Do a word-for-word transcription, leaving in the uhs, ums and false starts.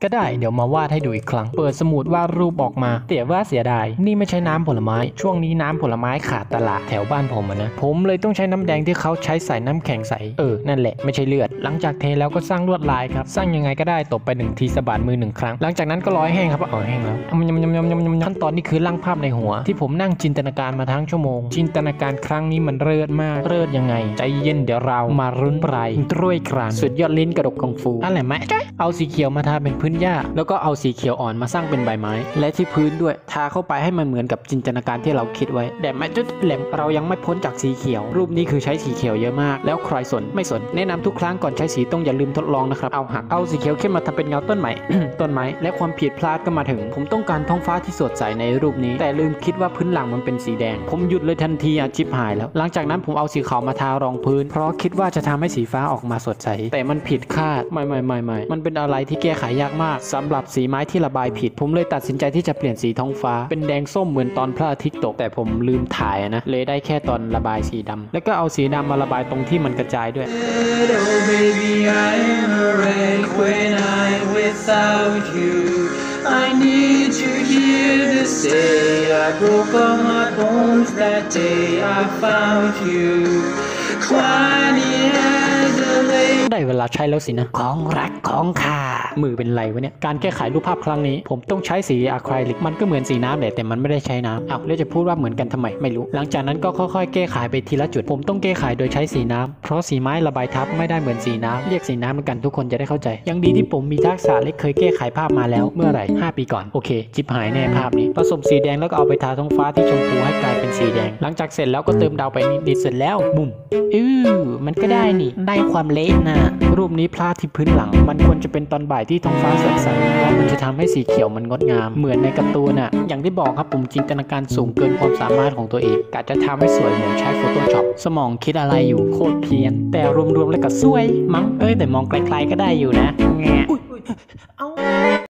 ก็ได้เดี๋ยวมาวาดให้ดูอีกครั้งเปิดสมุดวาดรูปออกมาแต่ว่าเสียดายนี่ไม่ใช่น้ำผลไม้ช่วงนี้น้ำผลไม้ขาดตลาดแถวบ้านผมนะผมเลยต้องใช้น้ำแดงที่เขาใช้ใส่น้ำแข็งใสเออนั่นแหละไม่ใช่เลือดหลังจากเทแล้วก็สร้างลวดลายครับสร้างยังไงก็ได้ตบไปหนึ่งทีสะบัดมือหนึ่งครั้งหลังจากนั้นก็รอให้แห้งครับอ๋อแห้งแล้วขั้นตอนนี้คือร่างภาพในหัวที่ผมนั่งจินตนาการมาทั้งชั่วโมงจินตนาการครั้งนี้มันเลิศมากเลิศยังไงใจเย็นเดี๋ยวเรามารุ้นปลายด้วยกรานสุดยอดลิ้นกระดกกองฟูอะไรไหมเอาสีเขียวมาทาเป็นพื้นหญ้าแล้วก็เอาสีเขียวอ่อนมาสร้างเป็นใบไม้และที่พื้นด้วยทาเข้าไปให้มันเหมือนกับจินตนาการที่เราคิดไว้แต่ไม่จุดแหลมเรายังไม่พ้นจากสีเขียวรูปนี้คือใช้สีเขียวเยอะมากแล้วใครสนไม่สนแนะนำทุกครั้งก่อนใช้สีต้องอย่าลืมทดลองนะครับเอาหักเอาสีเขียวเข้มมาทำเป็นเงาต้นไม้ ต้นไม้และความผิดพลาดก็มาถึงผมต้องการท้องฟ้าที่สดใสในรูปนี้แต่ลืมคิดว่าพื้นหลังมันเป็นสีแดงผมหยุดเลยทันทีอ่ะชิบหายแล้วหลังจากนั้นผมเอาสีขาวมาทารองพื้นเพราะคิดว่าจะทำให้สีฟ้าออกมาสดใสแต่มันผิดคาดไม่ไม่ไม่ไม่มันเป็นอะไรที่แก้ไขยากมากสำหรับสีไม้ที่ระบายผิดผมเลยตัดสินใจที่จะเปลี่ยนสีท้องฟ้าเป็นแดงส้มเหมือนตอนพระอาทิตย์ตกแต่ผมลืมถ่ายนะเลยได้แค่ตอนระบายสีดำแล้วก็เอาสีดำมาระบายตรงที่มันกระจายด้วย Oh baby I am a wreck when I'm without you I need you here to stay I broke all my bones that day I found you Crying as a lake ได้เวลาใช้แล้วสินะของรักของข้ามือเป็นไรวะเนี่ยการแก้ไขรูปภาพครั้งนี้ผมต้องใช้สีอะคริลิกมันก็เหมือนสีน้ำแหละแต่มันไม่ได้ใช้น้ำอ้าวแล้วจะพูดว่าเหมือนกันทำไมไม่รู้หลังจากนั้นก็ค่อยๆแก้ไขไปทีละจุดผมต้องแก้ไขโดยใช้สีน้ำเพราะสีไม้ระบายทับไม่ได้เหมือนสีน้ำเรียกสีน้ำเหมือนกันทุกคนจะได้เข้าใจยังดีที่ผมมีทักษะและเคยแก้ไขภาพมาแล้วเมื่อไหร่ห้าปีก่อนโอเคจิบหายแน่ภาพนี้ผสมสีแดงแล้วก็เอาไปทาท้องฟ้าที่ชมพูให้กลายเป็นสีแดงหลังจากเสร็จแล้วก็เติมดาวไปนิดๆเสร็จแล้วบุ้มอื้อมันก็ได้นี่ได้ความเละนะรูปนี้พลาดที่พื้นหลังมันควรจะเป็นตอนบ่ายที่ท้องฟ้าสดใสเพราะมันจะทำให้สีเขียวมันงดงามเหมือนในการ์ตูนน่ะอย่างที่บอกครับผมจินตนาการสูงเกินความสามารถของตัวเองกะจะทำให้สวยเหมือนใช้ Photoshop สมองคิดอะไรอยู่โคตรเพี้ยนแต่รวมๆแล้วก็สวยมั้งเอ้ยแต่มองไกลๆก็ได้อยู่นะแงะ